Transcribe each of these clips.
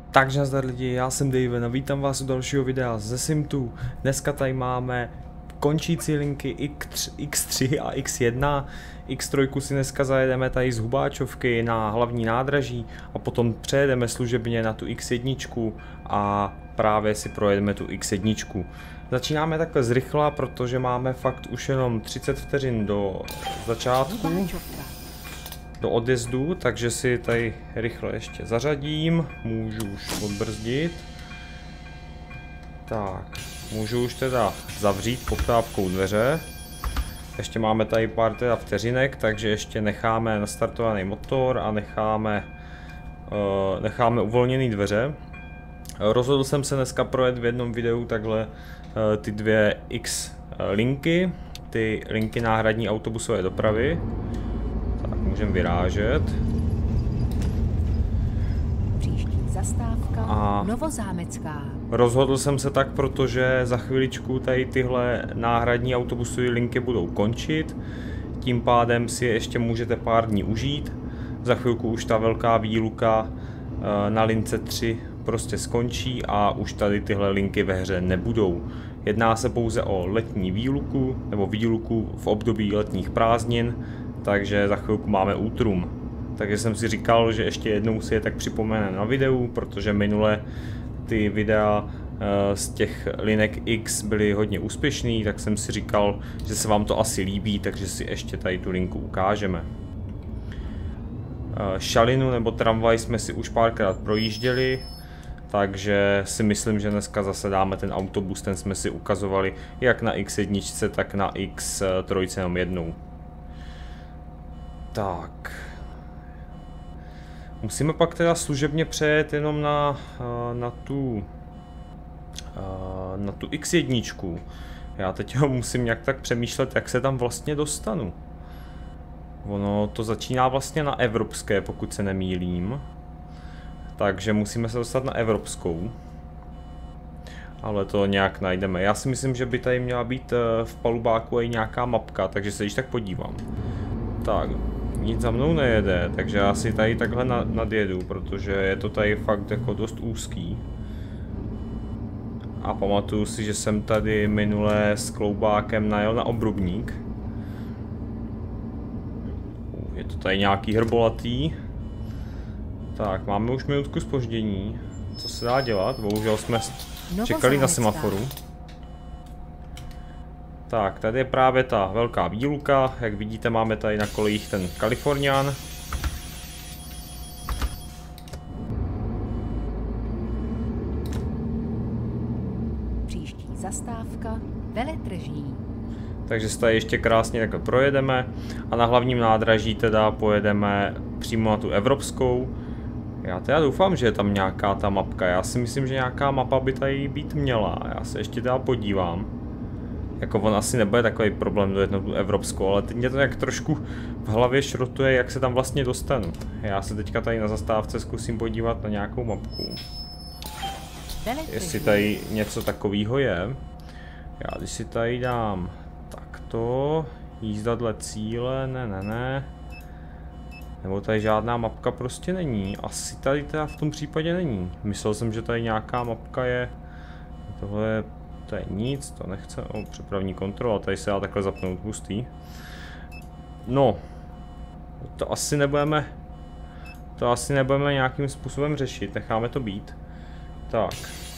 Takže nazdar lidi, já jsem Daven a vítám vás u dalšího videa ze Sim2. Dneska tady máme končící linky X3 a X1. X3 si dneska zajedeme tady z Hubáčovky na hlavní nádraží a potom přejedeme služebně na tu X1 a právě si projedeme tu X1. Začínáme takhle zrychla, protože máme fakt už jenom 30 vteřin do začátku. Do odjezdu, takže si tady rychle ještě zařadím, můžu už odbrzdit. Tak, můžu už teda zavřít poptávkou dveře. Ještě máme tady pár teda vteřinek, takže ještě necháme nastartovaný motor a necháme uvolněný dveře. Rozhodl jsem se dneska projet v jednom videu takhle ty dvě X linky, ty linky náhradní autobusové dopravy. Můžeme vyrážet. Příští zastávka a Novozámecká. Rozhodl jsem se tak, protože za chviličku tady tyhle náhradní autobusové linky budou končit. Tím pádem si je ještě můžete pár dní užít. Za chvilku už ta velká výluka na lince 3 prostě skončí a už tady tyhle linky ve hře nebudou. Jedná se pouze o letní výluku nebo výluku v období letních prázdnin. Takže za chvilku máme útrum. Takže jsem si říkal, že ještě jednou si je tak připomeneme na videu, protože minule ty videa z těch linek X byly hodně úspěšný, tak jsem si říkal, že se vám to asi líbí, takže si ještě tady tu linku ukážeme. Šalinu nebo tramvaj jsme si už párkrát projížděli, takže si myslím, že dneska zase dáme ten autobus, ten jsme si ukazovali jak na X1, tak na X3 jenom jednou. Tak. Musíme pak teda služebně přejet jenom na tu X1. Já teď musím nějak tak přemýšlet, jak se tam vlastně dostanu. Ono to začíná vlastně na evropské, pokud se nemýlím. Takže musíme se dostat na evropskou. Ale to nějak najdeme. Já si myslím, že by tady měla být v palubáku i nějaká mapka, takže se již tak podívám. Tak, nic za mnou nejede, takže já si tady takhle nadjedu, protože je to tady fakt jako dost úzký. A pamatuju si, že jsem tady minule s kloubákem najel na Obrubník. Je to tady nějaký hrbolatý. Tak, máme už minutku zpoždění. Co se dá dělat? Bohužel jsme čekali na semaforu. Tak, tady je právě ta velká výluka, jak vidíte, máme tady na kolejích ten Kalifornián. Příští zastávka Veletržní. Takže se tady ještě krásně takhle projedeme a na hlavním nádraží teda pojedeme přímo na tu evropskou. Já teda doufám, že je tam nějaká ta mapka, já si myslím, že nějaká mapa by tady být měla, já se ještě teda podívám. Jako on asi nebude takový problém dojet na tu evropskou, ale teď mě to jak trošku v hlavě šrotuje, jak se tam vlastně dostanu. Já se teďka tady na zastávce zkusím podívat na nějakou mapku. Jestli tady něco takového je. Já když si tady dám takto, jízda dle cíle, ne. Nebo tady žádná mapka prostě není. Asi tady teda v tom případě není. Myslel jsem, že tady nějaká mapka je. Tohle to je nic, to nechce, přepravní kontrola, tady se dá takhle zapnout, hustý. No, to asi nebudeme nějakým způsobem řešit, necháme to být. Tak.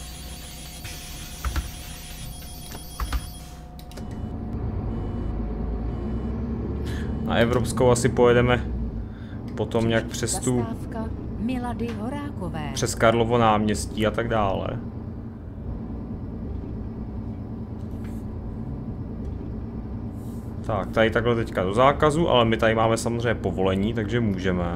Na evropskou asi pojedeme potom nějak přes tu, přes Karlovo náměstí a tak dále. Tak, tady takhle teďka do zákazu, ale my tady máme samozřejmě povolení, takže můžeme.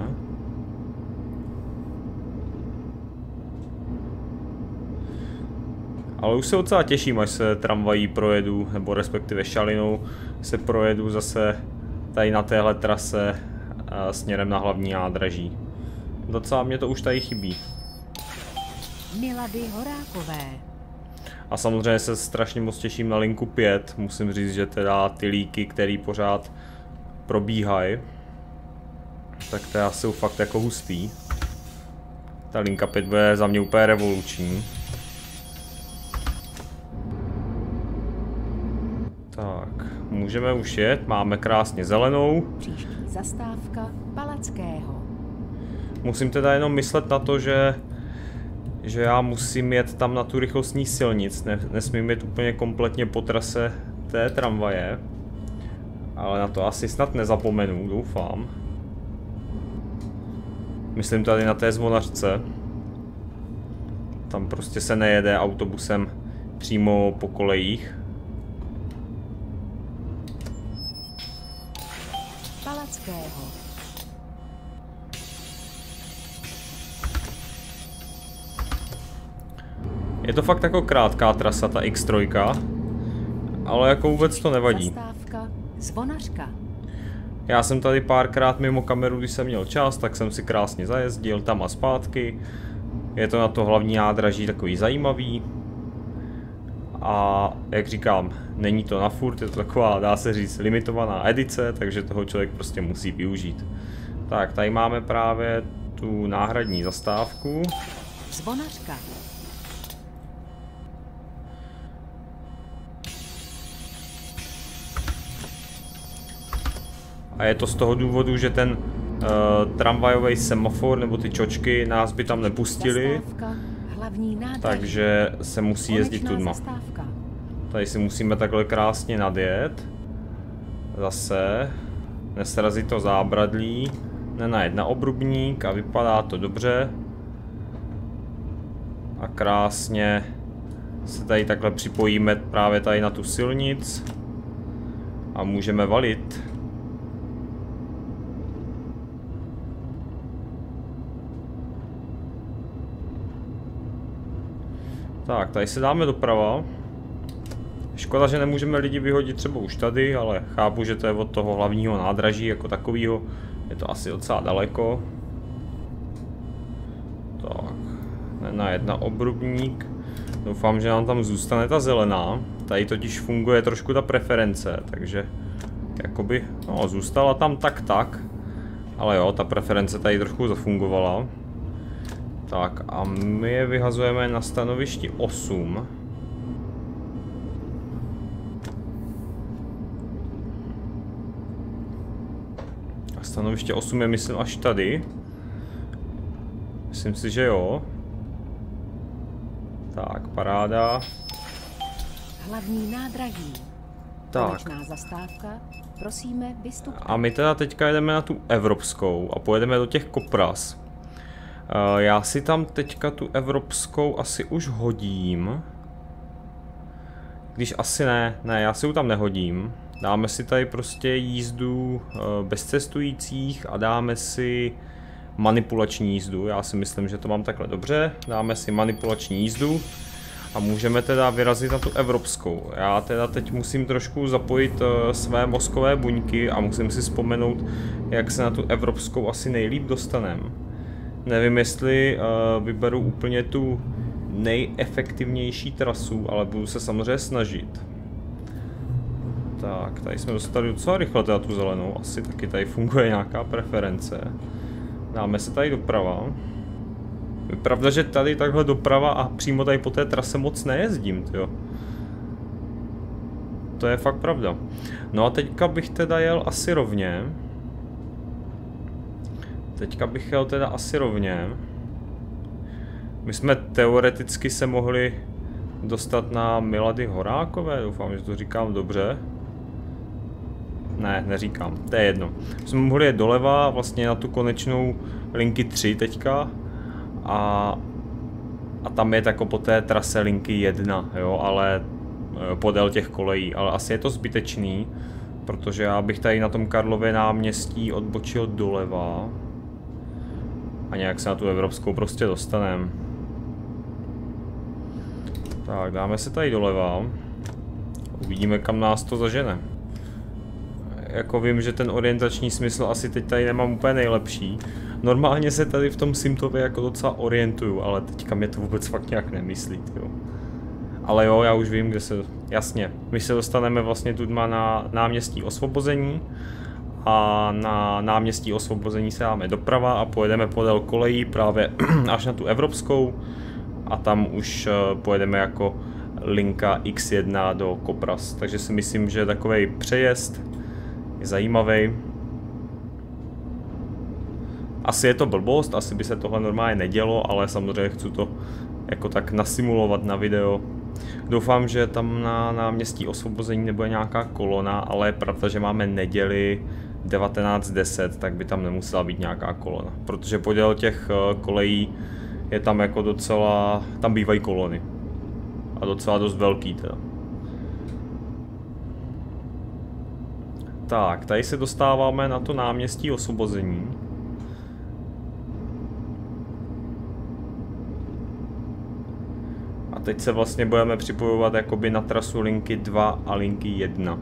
Ale už se docela těším, až se tramvají projedu, nebo respektive šalinou se projedu zase tady na téhle trase směrem na hlavní nádraží. Docela mě to už tady chybí. Milady Horákové. A samozřejmě se strašně moc těším na linku 5, musím říct, že teda ty líky, které pořád probíhají, tak teda jsou fakt jako hustý. Ta linka 5 bude za mě úplně revoluční. Tak, můžeme už jet, máme krásně zelenou. Příští zastávka Palackého. Musím teda jenom myslet na to, že já musím jet tam na tu rychlostní silnic, nesmím jet úplně kompletně po trase té tramvaje. Ale na to asi snad nezapomenu, doufám. Myslím tady na té Zvonařce. Tam prostě se nejede autobusem přímo po kolejích. Palackého. Je to fakt jako krátká trasa, ta X3, ale jako vůbec to nevadí. Zastávka Zvonařka. Já jsem tady párkrát mimo kameru, když jsem měl čas, tak jsem si krásně zajezdil tam a zpátky. Je to na to hlavní nádraží takový zajímavý. A jak říkám, není to na furt, je to taková, dá se říct, limitovaná edice, takže toho člověk prostě musí využít. Tak, tady máme právě tu náhradní zastávku. Zvonařka. A je to z toho důvodu, že ten tramvajový semafor nebo ty čočky nás by tam nepustili. Takže se musí jezdit tudma. Tady si musíme takhle krásně nadjet. Zase. Nesrazit to zábradlí. Nenajet na obrubník a vypadá to dobře. A krásně se tady takhle připojíme právě tady na tu silnic. A můžeme valit. Tak, tady se dáme doprava. Škoda, že nemůžeme lidi vyhodit třeba už tady, ale chápu, že to je od toho hlavního nádraží jako takového. Je to asi docela daleko. Tak, nenajet na obrubník. Doufám, že nám tam zůstane ta zelená. Tady totiž funguje trošku ta preference, takže jakoby, no, zůstala tam tak. Ale jo, ta preference tady trošku zafungovala. Tak a my je vyhazujeme na stanovišti 8. A stanoviště 8 je myslím až tady. Myslím si, že jo. Tak, paráda. Hlavní nádraží. Tak. Konečná zastávka. Prosíme, vystupte. A my teda teďka jedeme na tu evropskou a pojedeme do těch Kopras. Já si tam teďka tu evropskou asi už hodím. Když asi ne, já si ji tam nehodím. Dáme si tady prostě jízdu bez cestujících a dáme si manipulační jízdu. Já si myslím, že to mám takhle dobře. Dáme si manipulační jízdu a můžeme teda vyrazit na tu evropskou. Já teda teď musím trošku zapojit své mozkové buňky a musím si vzpomenout, jak se na tu evropskou asi nejlíp dostaneme. Nevím, jestli vyberu úplně tu nejefektivnější trasu, ale budu se samozřejmě snažit. Tak, tady jsme dostali docela rychle teda tu zelenou, asi taky tady funguje nějaká preference. Dáme se tady doprava. Je pravda, že tady takhle doprava a přímo tady po té trase moc nejezdím, tyjo. To je fakt pravda. No a teďka bych teda jel asi rovně. Teďka bych jel teda asi rovně. My jsme teoreticky se mohli dostat na Milady Horákové, doufám, že to říkám dobře. Ne, neříkám, to je jedno. My jsme mohli jet doleva, vlastně na tu konečnou linky 3 teďka. A tam je jako po té trase linky 1, jo, ale podél těch kolejí. Ale asi je to zbytečný, protože já bych tady na tom Karlově náměstí odbočil doleva. A nějak se na tu evropskou prostě dostaneme. Tak, dáme se tady doleva. Uvidíme, kam nás to zažene. Jako vím, že ten orientační smysl asi teď tady nemám úplně nejlepší. Normálně se tady v tom Simtově jako docela orientuju, ale teďka mě to vůbec fakt nějak nemyslí, jo. Ale jo, já už vím, kde se... Jasně, my se dostaneme vlastně tudma na náměstí Osvobození. a na náměstí Osvobození se dáme doprava a pojedeme podél kolejí právě až na tu evropskou a tam už pojedeme jako linka X1 do Kopras. Takže si myslím, že takovej přejezd je zajímavý. Asi je to blbost, asi by se tohle normálně nedělo, ale samozřejmě chci to jako tak nasimulovat na video. Doufám, že tam na náměstí Osvobození nebude nějaká kolona, ale je pravda, že máme neděli 19:10, tak by tam nemusela být nějaká kolona. Protože podél těch kolejí je tam jako docela, tam bývají kolony. A docela dost velký teda. Tak, tady se dostáváme na to náměstí Osvobození. A teď se vlastně budeme připojovat jakoby na trasu linky 2 a linky 1.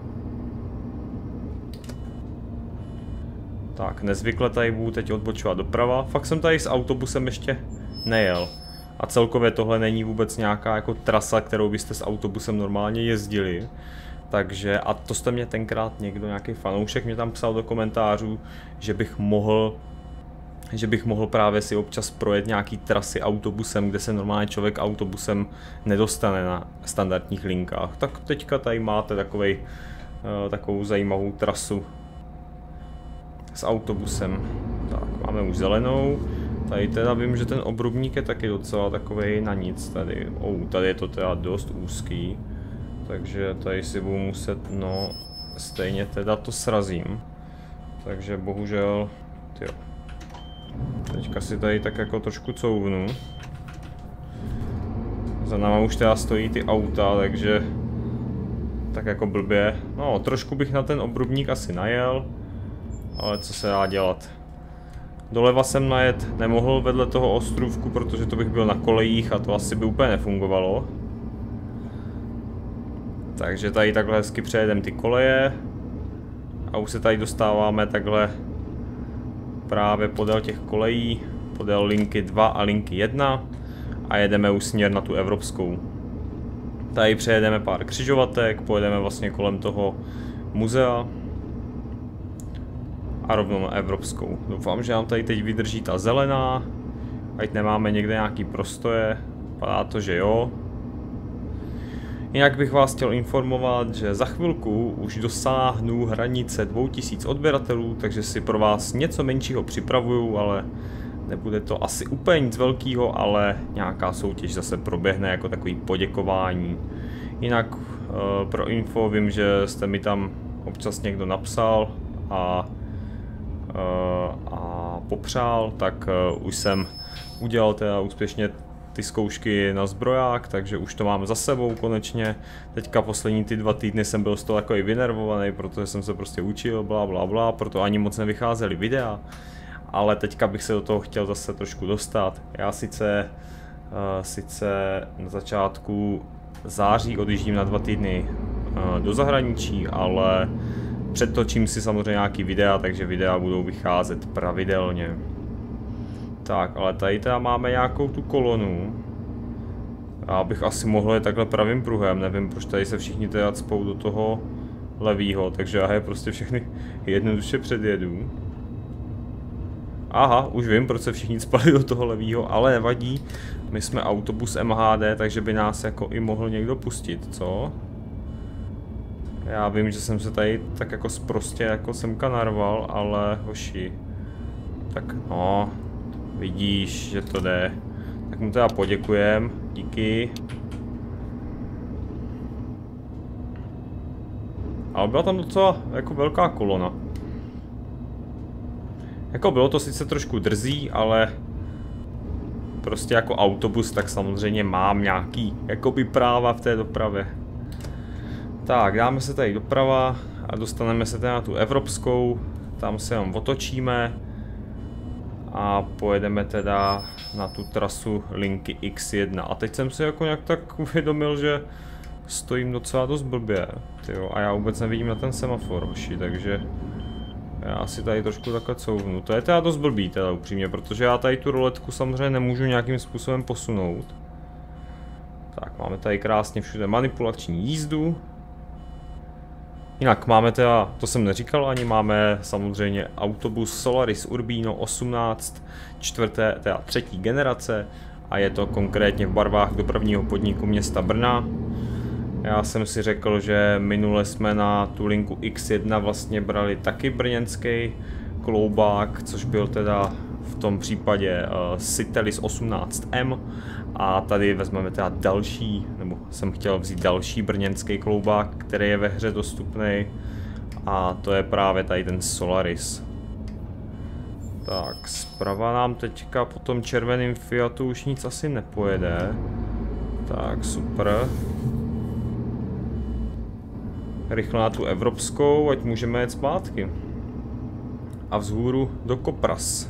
Tak, nezvykle tady budu teď odbočovat doprava. Fakt jsem tady s autobusem ještě nejel. A celkově tohle není vůbec nějaká jako trasa, kterou byste s autobusem normálně jezdili. Takže, a to jste mě tenkrát někdo, nějaký fanoušek mě tam psal do komentářů, že bych mohl právě si občas projet nějaký trasy autobusem, kde se normálně člověk autobusem nedostane na standardních linkách. Tak teďka tady máte takovou zajímavou trasu s autobusem. Tak, máme už zelenou. Tady teda vím, že ten obrubník je taky docela takovej na nic tady. Tady je to teda dost úzký. Takže tady si budu muset, no, stejně teda to srazím. Takže bohužel, tyjo. Teďka si tady tak jako trošku couvnu. Za náma už teda stojí ty auta, takže tak jako blbě. No, trošku bych na ten obrubník asi najel, ale co se dá dělat. Doleva jsem najet nemohl vedle toho ostrůvku, protože to bych byl na kolejích a to asi by úplně nefungovalo. Takže tady takhle hezky přejedeme ty koleje a už se tady dostáváme takhle právě podél těch kolejí, podél linky 2 a linky 1 a jedeme už směr na tu evropskou. Tady přejedeme pár křižovatek, pojedeme vlastně kolem toho muzea a rovnou na evropskou. Doufám, že nám tady teď vydrží ta zelená, ať nemáme někde nějaký prostoje, vypadá to, že jo. Jinak bych vás chtěl informovat, že za chvilku už dosáhnu hranice 2000 odběratelů, takže si pro vás něco menšího připravuju, ale nebude to asi úplně nic velkého, ale nějaká soutěž zase proběhne jako takový poděkování. Jinak pro info vím, že jste mi tam občas někdo napsal a popřál, tak už jsem udělal teda úspěšně ty zkoušky na zbroják, takže už to mám za sebou konečně. Teďka poslední ty 2 týdny jsem byl z toho takový vynervovaný, protože jsem se prostě učil, bla, proto ani moc nevycházely videa. Ale teďka bych se do toho chtěl zase trošku dostat. Já sice na začátku září odjíždím na 2 týdny do zahraničí, ale předtočím si samozřejmě nějaký videa, takže videa budou vycházet pravidelně. Tak, ale tady teda máme nějakou tu kolonu. Já bych asi mohl je takhle pravým pruhem, nevím, proč tady se všichni teda cpou do toho levýho, takže já je prostě všechny jednoduše předjedu. Aha, už vím, proč se všichni cpali do toho levýho, ale nevadí. My jsme autobus MHD, takže by nás jako i mohl někdo pustit, co? Já vím, že jsem se tady tak jako sprostě jako semka narval, ale hoši. Tak no, vidíš, že to jde. Tak mu teda poděkujem, díky. Ale byla tam docela jako velká kolona. Jako bylo to sice trošku drzí, ale prostě jako autobus, tak samozřejmě mám nějaký jakoby práva v té dopravě. Tak, dáme se tady doprava a dostaneme se tady na tu evropskou, tam se jenom otočíme a pojedeme teda na tu trasu linky X1. A teď jsem si jako nějak tak uvědomil, že stojím docela dost blbě, tyjo, a já vůbec nevidím na ten semafor, hoši, takže já si tady trošku takhle couvnu. To je teda dost blbý teda upřímně, protože já tady tu roletku samozřejmě nemůžu nějakým způsobem posunout. Tak, máme tady krásně všude manipulační jízdu. Jinak máme teda, to jsem neříkal ani, máme samozřejmě autobus Solaris Urbino 18, třetí generace a je to konkrétně v barvách dopravního podniku města Brna. Já jsem si řekl, že minule jsme na tu linku X1 vlastně brali taky brněnský kloubák, což byl teda v tom případě Citelis 18M a tady vezmeme teda další, nebo jsem chtěl vzít další brněnský kloubák, který je ve hře dostupný a to je právě tady ten Solaris. Tak, zprava nám teďka po tom červeném Fiatu už nic asi nepojede. Tak, super. Rychle na tu evropskou, ať můžeme jet zpátky. A vzhůru do Kopras.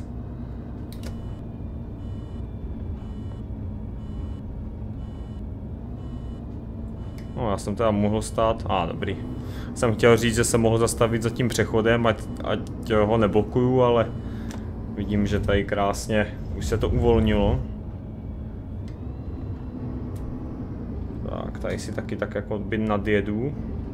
No, já jsem teda mohl stát. Dobrý. Jsem chtěl říct, že jsem mohl zastavit za tím přechodem, ať ho neblokuju, ale vidím, že tady krásně už se to uvolnilo. Tak, tady si taky tak jako by nadjedu.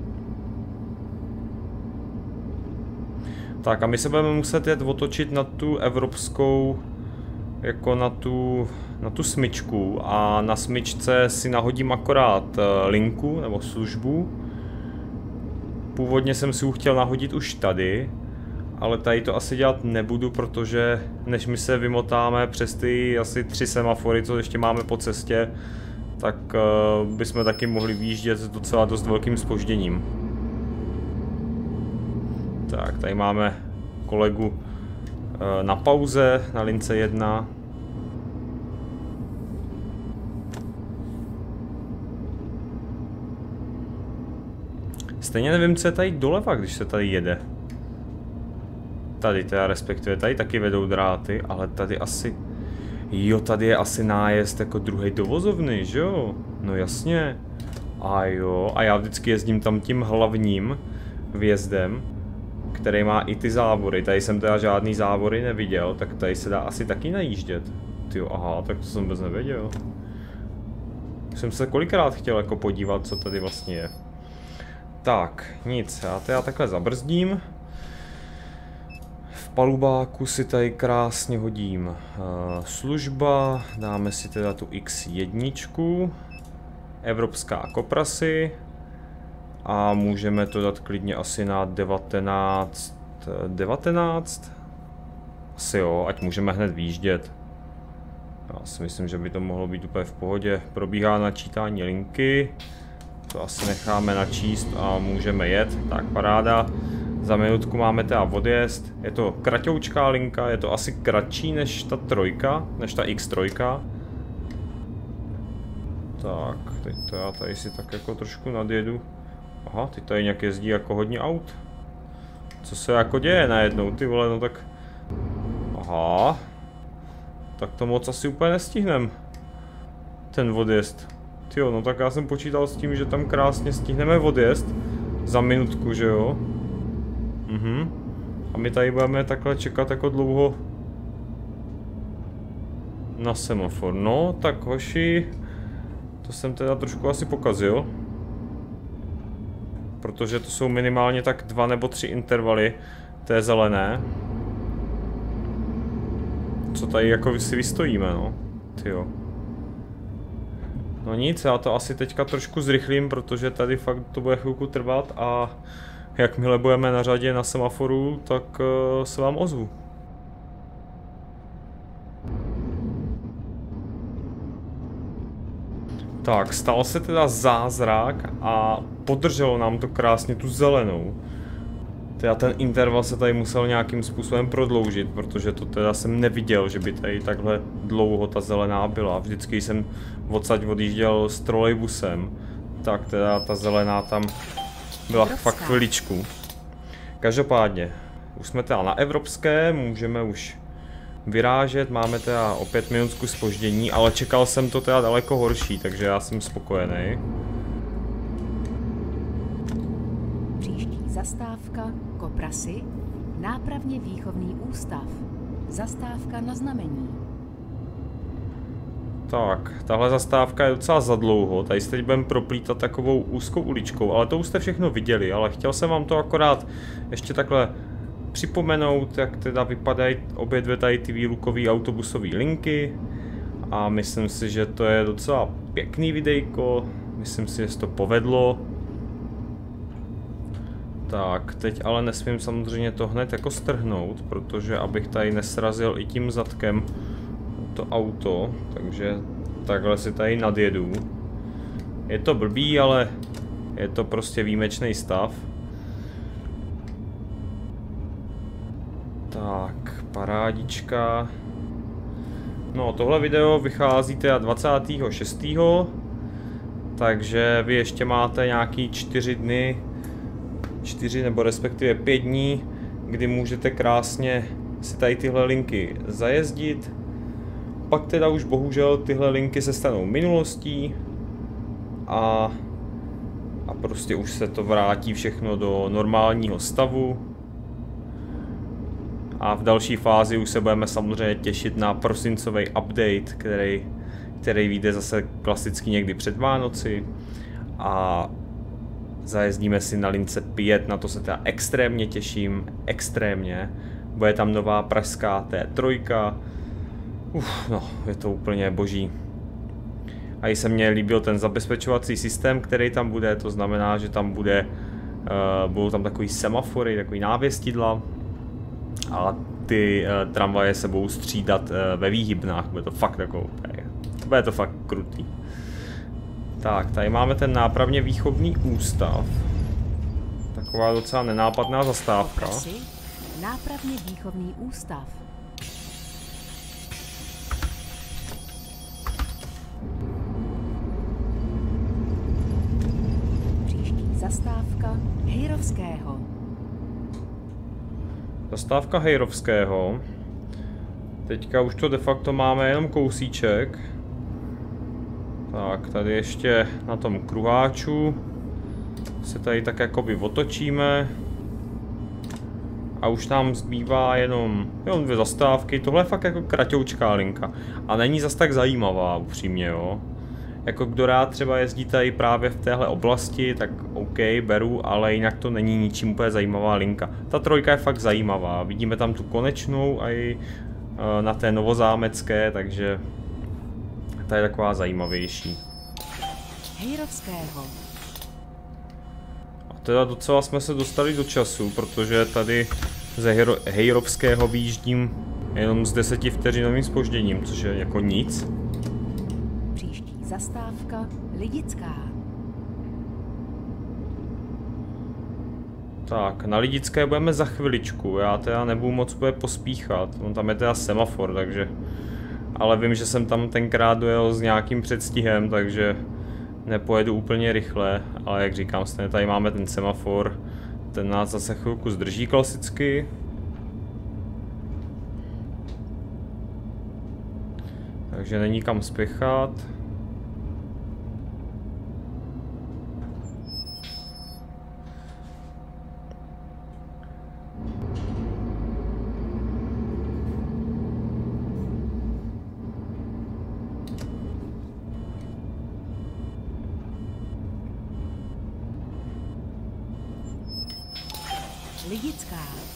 Tak a my se budeme muset jet otočit na tu evropskou, jako na tu smyčku a na smyčce si nahodím akorát linku nebo službu. Původně jsem si ji chtěl nahodit už tady, ale tady to asi dělat nebudu, protože než my se vymotáme přes ty asi 3 semafory, co ještě máme po cestě, tak bychom taky mohli vyjíždět s docela dost velkým zpožděním. Tak, tady máme kolegu na pauze, na lince 1. Stejně nevím, co je tady doleva, když se tady jede. Tady teda, respektive tady taky vedou dráty, ale tady asi... Jo, tady je asi nájezd jako druhý do vozovny, že jo? No jasně. A jo, a já vždycky jezdím tam tím hlavním vjezdem, který má i ty závory. Tady jsem teda žádný závory neviděl, tak tady se dá asi taky najíždět. Tyjo, aha, tak to jsem vůbec nevěděl. Jsem se kolikrát chtěl jako podívat, co tady vlastně je. Tak, nic, já teda takhle zabrzdím. V palubáku si tady krásně hodím služba, dáme si teda tu X1, evropská Koprasy a můžeme to dát klidně asi na 19. Asi jo, ať můžeme hned výjíždět. Já si myslím, že by to mohlo být úplně v pohodě. Probíhá načítání linky. To asi necháme načíst a můžeme jet. Tak, paráda. Za minutku máme teda odjezd. Je to kratoučká linka, je to asi kratší než ta trojka, než ta X3. Tak, teď to já tady si tak jako trošku nadjedu. Aha, teď tady nějak jezdí jako hodně aut. Co se jako děje najednou, ty vole, no tak... Aha. Tak to moc asi úplně nestihnem. Ten odjezd. Tyjo, no tak já jsem počítal s tím, že tam krásně stihneme odjezd. Za minutku, že jo? A my tady budeme takhle čekat jako dlouho na semafor. No, tak hoši, to jsem teda trošku asi pokazil. Protože to jsou minimálně tak 2 nebo 3 intervaly té zelené. Co tady jako si vystojíme, no. Tyjo. No nic, já to asi teďka trošku zrychlím, protože tady fakt to bude chvilku trvat a jakmile budeme na řadě na semaforu, tak se vám ozvu. Tak, stal se teda zázrak a podrželo nám to krásně tu zelenou. Teda ten interval se tady musel nějakým způsobem prodloužit, protože to teda jsem neviděl, že by tady takhle dlouho ta zelená byla. Vždycky jsem odsaď odjížděl s trolejbusem, tak teda ta zelená tam byla fakt chviličku. Každopádně, už jsme teda na evropské, můžeme už vyrážet, máme teda o 5 minutku zpoždění, ale čekal jsem to teda daleko horší, takže já jsem spokojený. Příští zastávka Koprasy, nápravně výchovný ústav. Zastávka na znamení. Tak, tahle zastávka je docela zadlouho, tady se teď budeme proplítat takovou úzkou uličkou, ale to už jste všechno viděli, ale chtěl jsem vám to akorát ještě takhle připomenout, jak teda vypadají obě dvě tady ty výlukové autobusové linky. A myslím si, že to je docela pěkný videjko, myslím si, že se to povedlo. Tak, teď ale nesmím samozřejmě to hned jako strhnout, protože abych tady nesrazil i tím zadkem to auto, takže takhle si tady nadjedu. Je to blbý, ale je to prostě výjimečný stav. Tak, parádička. No, tohle video vychází teda 26. Takže vy ještě máte nějaký 4 dny, 4 nebo respektive 5 dní, kdy můžete krásně si tady tyhle linky zajezdit. Pak teda už bohužel tyhle linky se stanou minulostí a prostě už se to vrátí všechno do normálního stavu. A v další fázi už se budeme samozřejmě těšit na prosincový update, který vyjde zase klasicky někdy před Vánoci. A zajezdíme si na lince 5, na to se teda extrémně těším, extrémně. Bude tam nová pražská T3. No, je to úplně boží. A i se mně líbil ten zabezpečovací systém, který tam bude, to znamená, že tam budou tam takový semafory, takový návěstidla. A ty tramvaje se budou střídat ve výhybnách, bude to fakt krutý. Tak, tady máme ten nápravně výchovný ústav. Taková docela nenápadná zastávka. Nápravně výchovný ústav. Příští zastávka Hejrovského. Zastávka Hejrovského. Teďka už to de facto máme jenom kousíček. Tak, tady ještě na tom kruháču se tady tak jakoby otočíme. A už nám zbývá jenom 2 zastávky. Tohle je fakt jako kratoučká linka. A není zas tak zajímavá, upřímně, jo. Jako kdo rád třeba jezdí tady právě v téhle oblasti, tak OK, beru, ale jinak to není ničím úplně zajímavá linka. Ta 3 je fakt zajímavá, vidíme tam tu konečnou a i na té novozámecké, takže ta je taková zajímavější. Hejrovského. A teda docela jsme se dostali do času, protože tady ze Hejrovského vyjíždím jenom s 10 vteřinovým zpožděním, což je jako nic. Zastávka Lidická. Tak, na Lidické budeme za chviličku, já teda nebudu moc pospíchat, on tam je teda semafor, takže... Ale vím, že jsem tam tenkrát dojel s nějakým předstihem, takže nepojedu úplně rychle, ale jak říkám, stejně tady máme ten semafor, ten nás zase chvilku zdrží klasicky. Takže není kam spěchat. Lidická.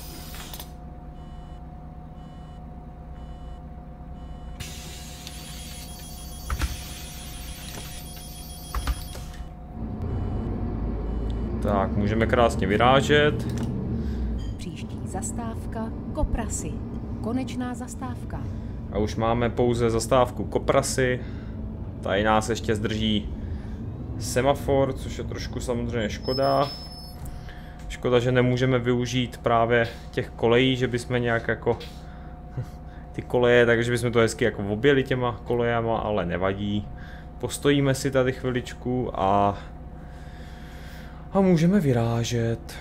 Tak, můžeme krásně vyrážet. Příští zastávka Koprasy. Konečná zastávka. A už máme pouze zastávku Koprasy. Tady nás ještě zdrží semafor, což je trošku samozřejmě škoda. Škoda, že nemůžeme využít právě těch kolejí, že bychom nějak jako ty koleje, takže bychom to hezky jako objeli těma kolejama, ale nevadí. Postojíme si tady chviličku a můžeme vyrážet.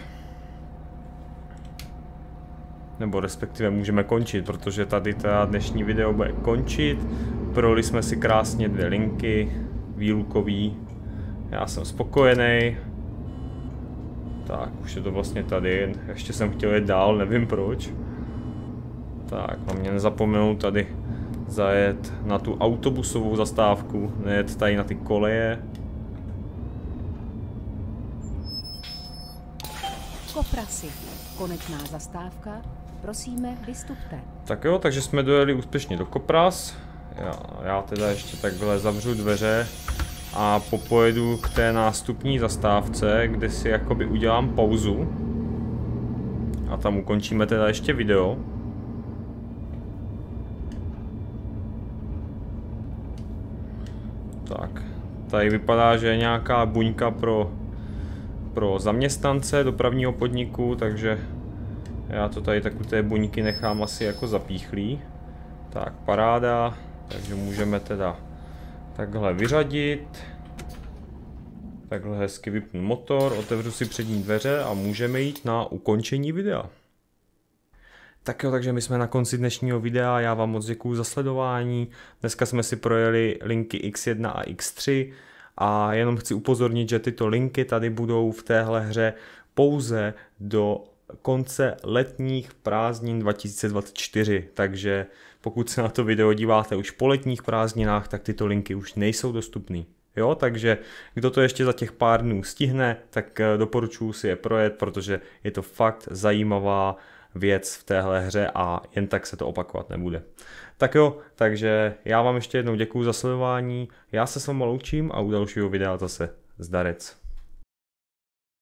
Nebo respektive můžeme končit, protože tady ta dnešní video bude končit. Projeli jsme si krásně 2 linky, výlukový. Já jsem spokojený. Tak, už je to vlastně tady, ještě jsem chtěl jít dál, nevím proč. Tak, mám mě nezapomenout tady zajet na tu autobusovou zastávku, nejet tady na ty koleje. Koprasy. Konečná zastávka. Prosíme, vystupte. Tak jo, takže jsme dojeli úspěšně do Kopras. Já teda ještě takhle zavřu dveře a popojedu k té nástupní zastávce, kde si jakoby udělám pauzu. A tam ukončíme teda ještě video. Tak, tady vypadá, že je nějaká buňka pro zaměstnance dopravního podniku, takže já to tady tak u té buňky nechám asi jako zapíchlý. Tak, paráda, takže můžeme teda takhle vyřadit. Takhle hezky vypnu motor, otevřu si přední dveře a můžeme jít na ukončení videa. Tak jo, takže my jsme na konci dnešního videa, já vám moc děkuju za sledování. Dneska jsme si projeli linky X1 a X3 a jenom chci upozornit, že tyto linky tady budou v téhle hře pouze do konce letních prázdnin 2024, takže pokud se na to video díváte už po letních prázdninách, tak tyto linky už nejsou dostupné. Jo, takže kdo to ještě za těch pár dnů stihne, tak doporučuji si je projet, protože je to fakt zajímavá věc v téhle hře a jen tak se to opakovat nebude. Tak jo, takže já vám ještě jednou děkuju za sledování, já se s vámi loučím a u dalšího videa zase zdarec.